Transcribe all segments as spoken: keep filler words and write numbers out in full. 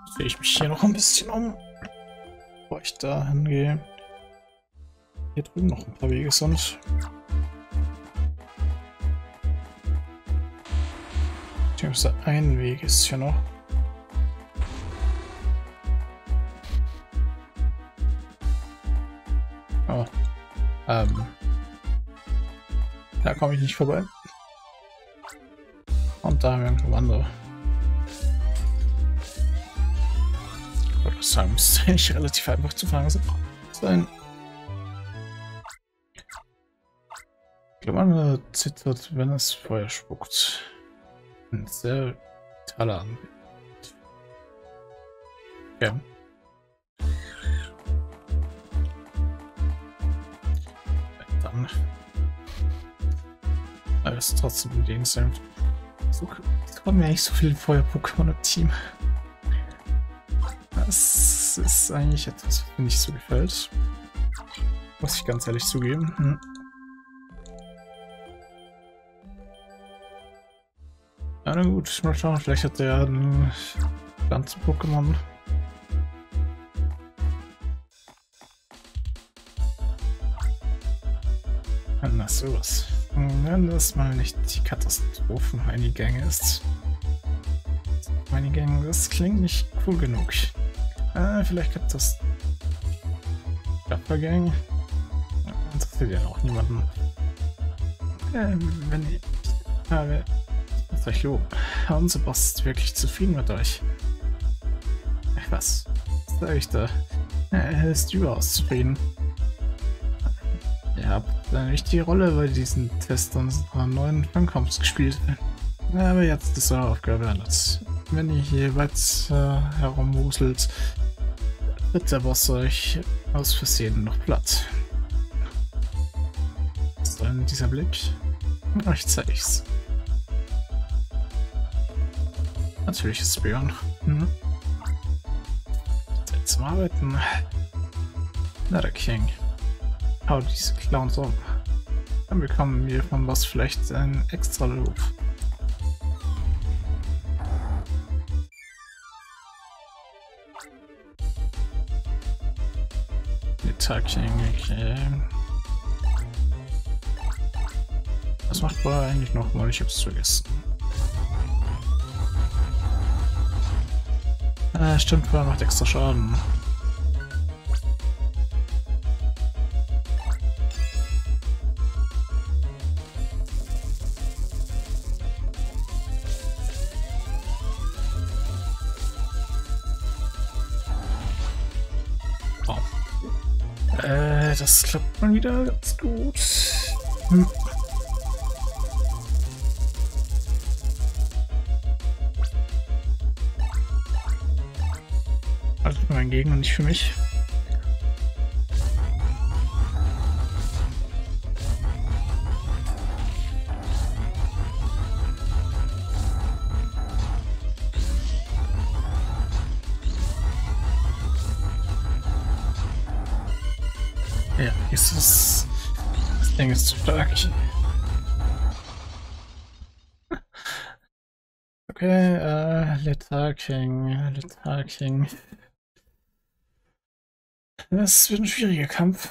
Sehe ich mich hier noch ein bisschen um, bevor ich da hingehe. Hier drüben noch ein paar Wege sind. Beziehungsweise ein Weg ist hier noch. Oh. Ähm. Da komme ich nicht vorbei. Und da haben wir ein Kommando. Ich würde sagen, müsste eigentlich relativ einfach zu fangen sein. Ich glaube, man zittert, wenn es Feuer spuckt. Ein sehr toller Anblick. Ja. Dann. Aber es ist trotzdem bedenkenswert. So, es kommen ja nicht so viele Feuer-Pokémon im Team. Das ist eigentlich etwas, was mir nicht so gefällt. Muss ich ganz ehrlich zugeben. Hm. Ja, na gut, mal schauen, vielleicht hat der ein Pflanzen-Pokémon. Na sowas. Wenn das mal nicht die Katastrophen-Eingänge ist. Eingänge, das klingt nicht cool genug. Ah, vielleicht gibt das Stadtvergänge. Interessiert ja auch niemanden. Äh, wenn ich... Aber... Was euch loben. Unser Boss ist wirklich zufrieden mit euch. Ach was? Was sag ich da? Er ist überaus zufrieden. Ihr habt eine wichtige Rolle bei diesem Test unserer neuen Fangkampfs gespielt. Aber jetzt ist eure Aufgabe beendet. Wenn ihr hier weit äh, herumwuselt, wird der Boss euch aus Versehen noch platt. Was ist denn dieser Blick? Ich zeig's. Natürlich ist es Björn. Hm. Zeit zum Arbeiten. Na, der King. Hau diese Clowns um. Dann bekommen wir vom Boss vielleicht einen extra Lob. Der King, okay. Was macht Boah eigentlich noch mal? Ich hab's vergessen. Ah, stimmt, Boah macht extra Schaden. Äh, das klappt mal wieder ganz gut. Hm. Also für meinen Gegner, nicht für mich. Ja, ist das... Das Ding ist zu stark. Okay, äh, Lethal King, Lethal King. Das wird ein schwieriger Kampf.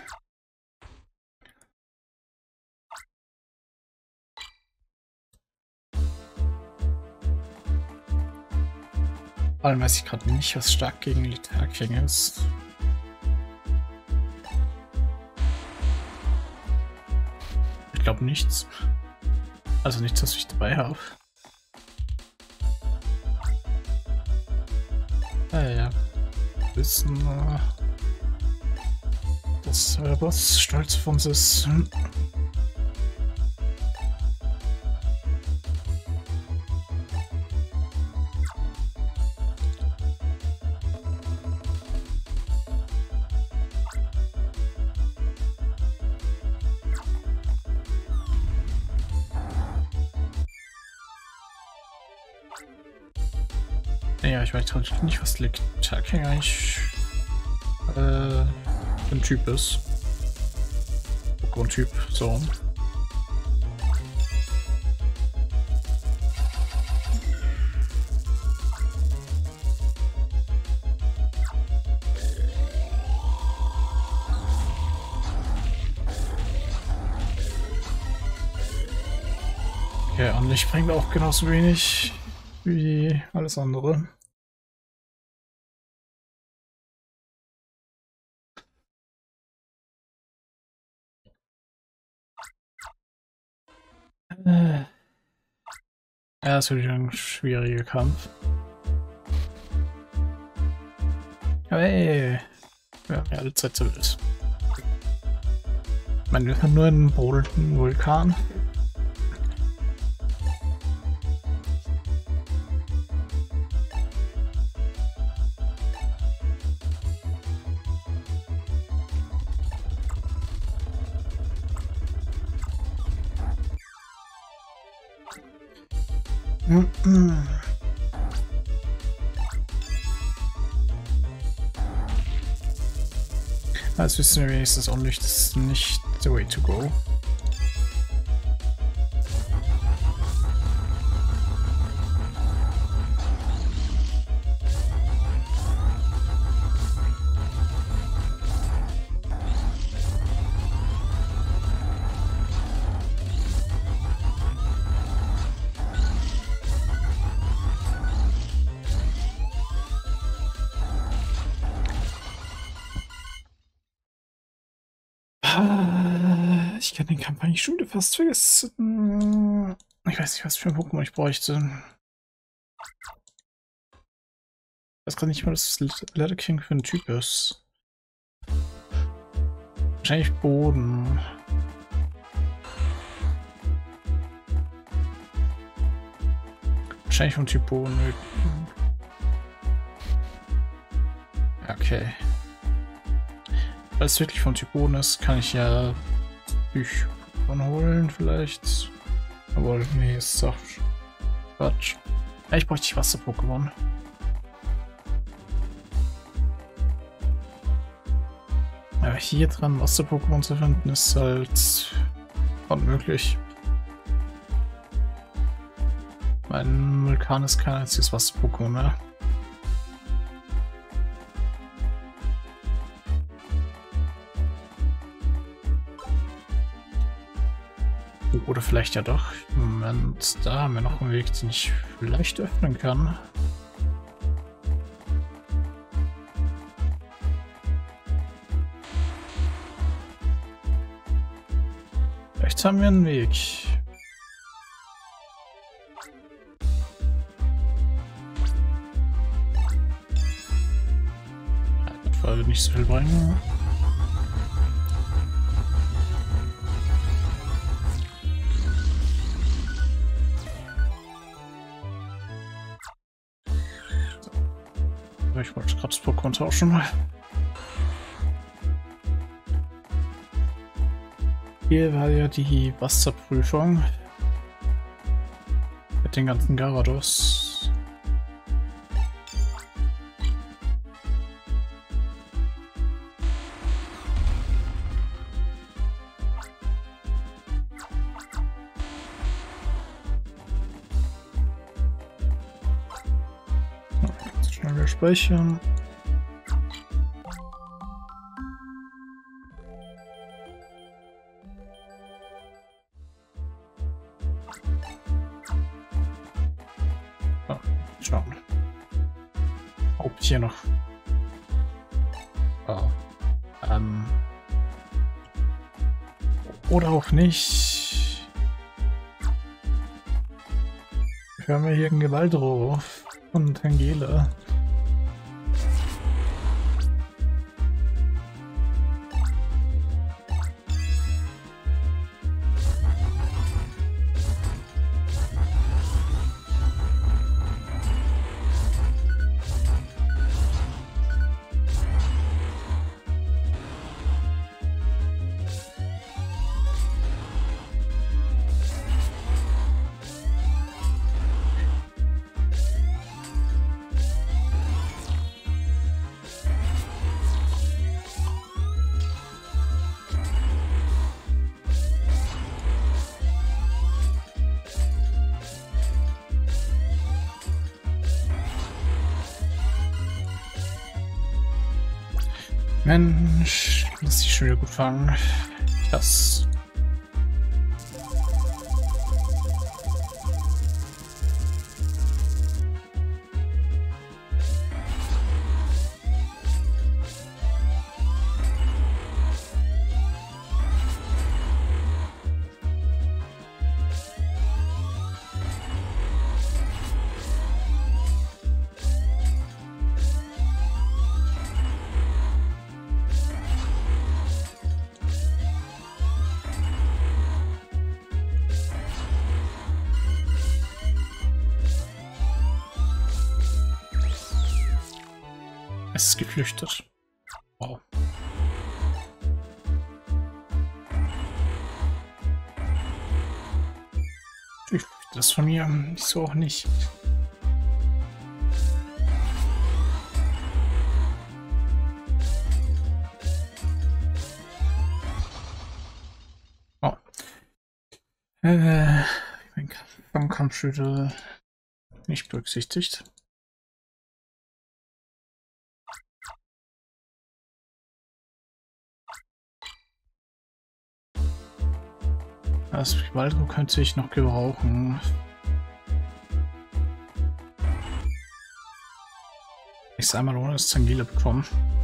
Vor allem weiß ich gerade nicht, was stark gegen Lethal King ist. Ich glaube nichts. Also nichts, was ich dabei habe. Ah ja. Wissen, äh, dass der Boss stolz auf uns ist. Ja, ich weiß tatsächlich nicht, was Lethal King eigentlich äh, ein Typ ist. Grundtyp, so. Ja, und Licht bringt auch genauso wenig wie alles andere. Äh. Ja, das wird ein schwieriger Kampf. Aber ey, ja, alle Zeit so wild. Ich meine, wir haben nur einen brodelnden Vulkan. Als wissen wir wenigstens auch nicht, das ist nicht the way to go. Ich kann den Kampf eigentlich schon wieder fast vergessen. Ich weiß nicht, was für ein Pokémon ich bräuchte. Ich weiß gerade nicht mal, was das Letter King für ein Typ ist. Wahrscheinlich Boden. Wahrscheinlich vom Typ Boden. Okay. Weil es wirklich vom Typ Boden ist, kann ich ja Pokémon holen vielleicht. Aber nee, ist doch Quatsch. Eigentlich bräuchte ich Wasser-Pokémon. Aber hier dran Wasser-Pokémon zu finden, ist halt unmöglich. Mein Vulkan ist kein einziges Wasser-Pokémon mehr. Oder vielleicht ja doch. Moment, da haben wir noch einen Weg, den ich vielleicht öffnen kann. Vielleicht haben wir einen Weg. Das wird nicht so viel bringen. Ich wollte gerade das Pokémon tauschen. Hier war ja die Wasserprüfung mit den ganzen Gyarados. Schnell speichern. Schauen. Ob hier noch. Oh. Ähm. Oder auch nicht. Wir haben ja hier einen Gewaldro von Tangela. Mensch, lass dich schon wieder gut fangen. Das. Es ist geflüchtet. Wow. Ich flüchte das von mir. Wieso auch nicht? Oh. Äh, beim Kampfschüttel nicht berücksichtigt. Das Waldro könnte ich noch gebrauchen. Ich einmal ohne das Zangile bekommen.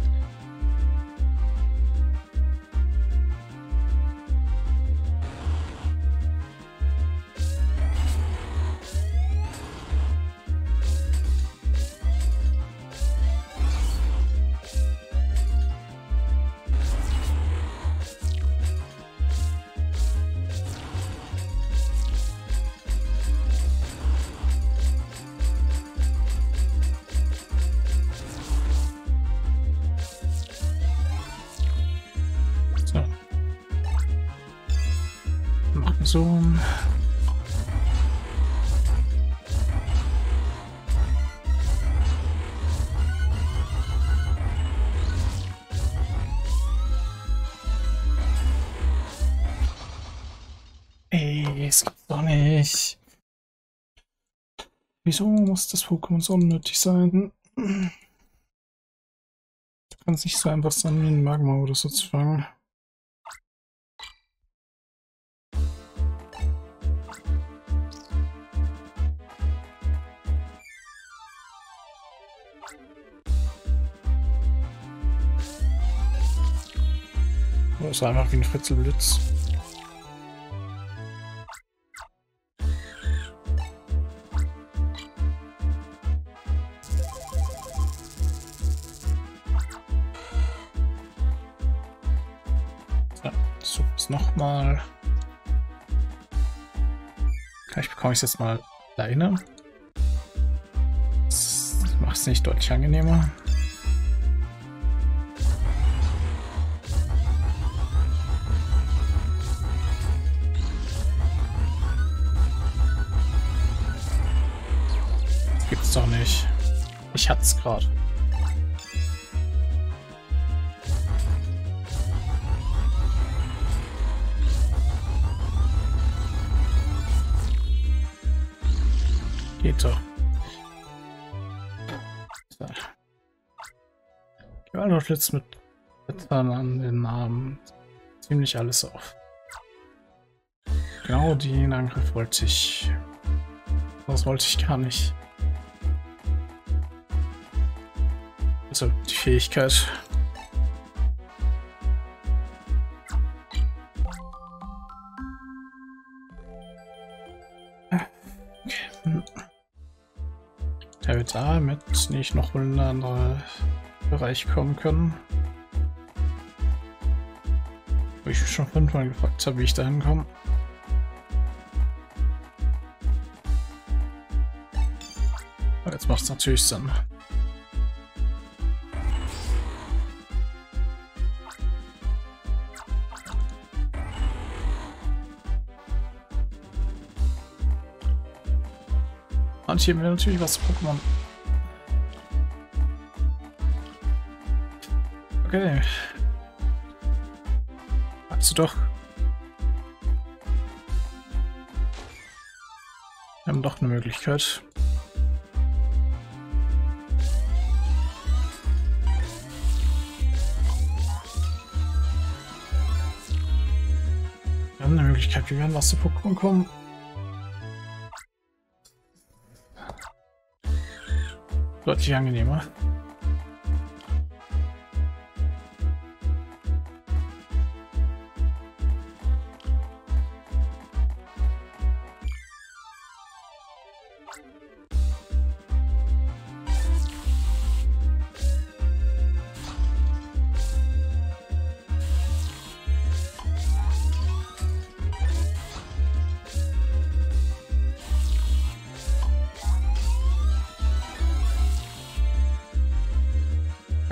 So. Ey, es gibt's doch nicht. Wieso muss das Pokémon so unnötig sein? Du kannst nicht so einfach sein, wie ein Magma oder so zu fangen. Das ist einfach wie ein Fritzelblitz. So, so ist nochmal. Vielleicht bekomme ich es jetzt mal alleine. Das macht es nicht deutlich angenehmer. Gibt's doch nicht. Ich hat's gerade. Geht doch. So. Gewalt schlitzt mit Blättern an den Armen ziemlich alles auf. Genau den Angriff wollte ich. Das wollte ich gar nicht. Also die Fähigkeit. Okay. Der wird damit nicht noch in einen anderen Bereich kommen können. Wo ich mich schon fünfmal gefragt habe, wie ich da hinkomme. Aber jetzt macht es natürlich Sinn. Und hier haben wir natürlich was Pokémon. Okay. Magst du doch. Wir haben doch eine Möglichkeit. Wir haben eine Möglichkeit, wie wir an Wasser-Pokémon kommen. Deutlich angenehmer.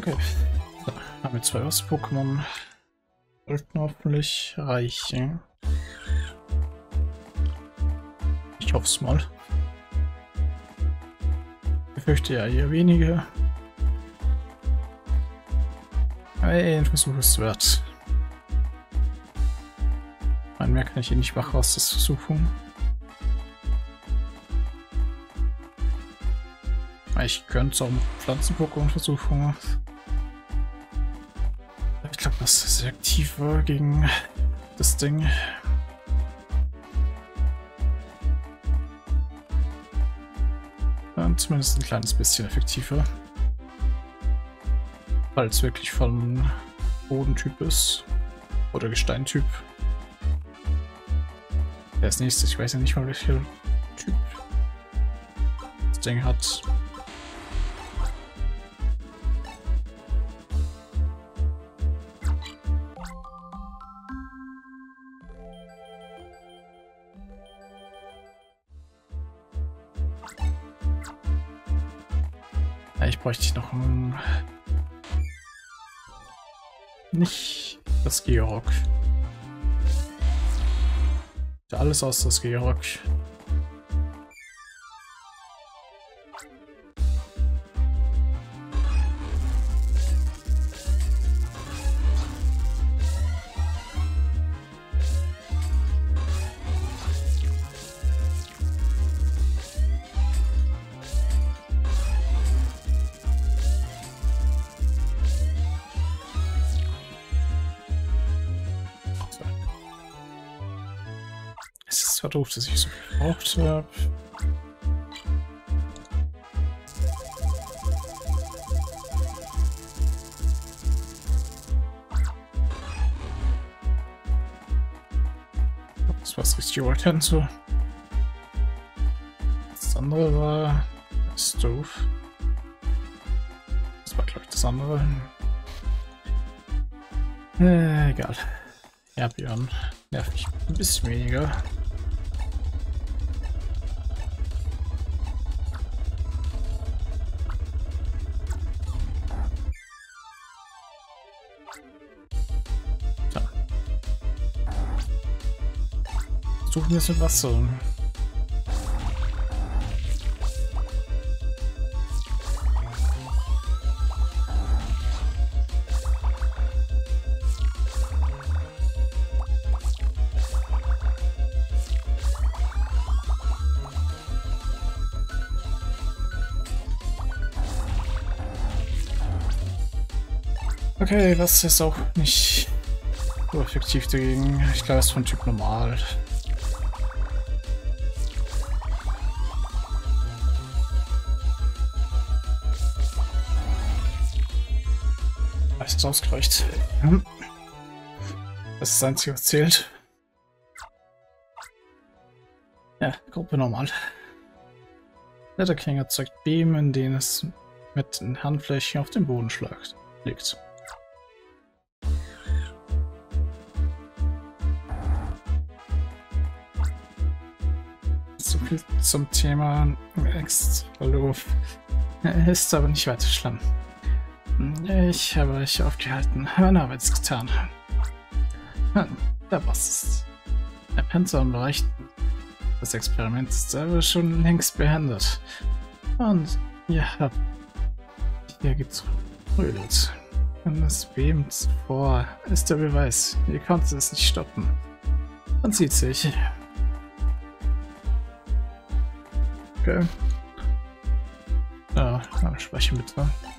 Okay. So, haben wir zwei Pokémon. Sollten hoffentlich reichen. Ich hoffe es mal. Ich fürchte ja eher wenige. Hey, ein Versuch ist wert. Nein, mehr kann ich hier nicht machen aus der Versuchung. Ich könnte es auch mit Pflanzen-Pokémon-Versuchung. Ich glaube, das ist sehr aktiv war gegen das Ding. Dann zumindest ein kleines bisschen effektiver. Weil es wirklich von Bodentyp ist. Oder Gesteintyp. Der ist nächstes, ich weiß ja nicht mal welcher Typ das Ding hat. Ich bräuchte noch ein... Nicht das Georock. Alles aus das Georock. Es war doof, dass ich so viel gebraucht habe. Das war das richtige Wort, so. Das andere war... Das ist doof. Das war, glaube ich, das andere. Äh, egal. Ja, Björn. Nerv mich ein bisschen weniger. So. Suchen wir es mit Wasser. Okay, was ist auch nicht so effektiv dagegen. Ich glaube, es ist von Typ normal. Meistens ausgereicht. Das ist das Einzige, was zählt. Ja, Gruppe normal. Der King erzeugt Beam, in denen es mit den Handflächen auf den Boden schlägt. Liegt. So viel zum Thema Extraloof. Ist aber nicht weiter schlimm. Ich habe euch aufgehalten. Meine Arbeit ist getan. Der Boss ist. Der Panzer im Bereich. Das Experiment ist aber schon längst beendet. Und ihr habt hier getrödelt. Und es bebt vor, ist der Beweis. Ihr konntet es nicht stoppen. Man sieht sich. Okay. Ja, speichern bitte.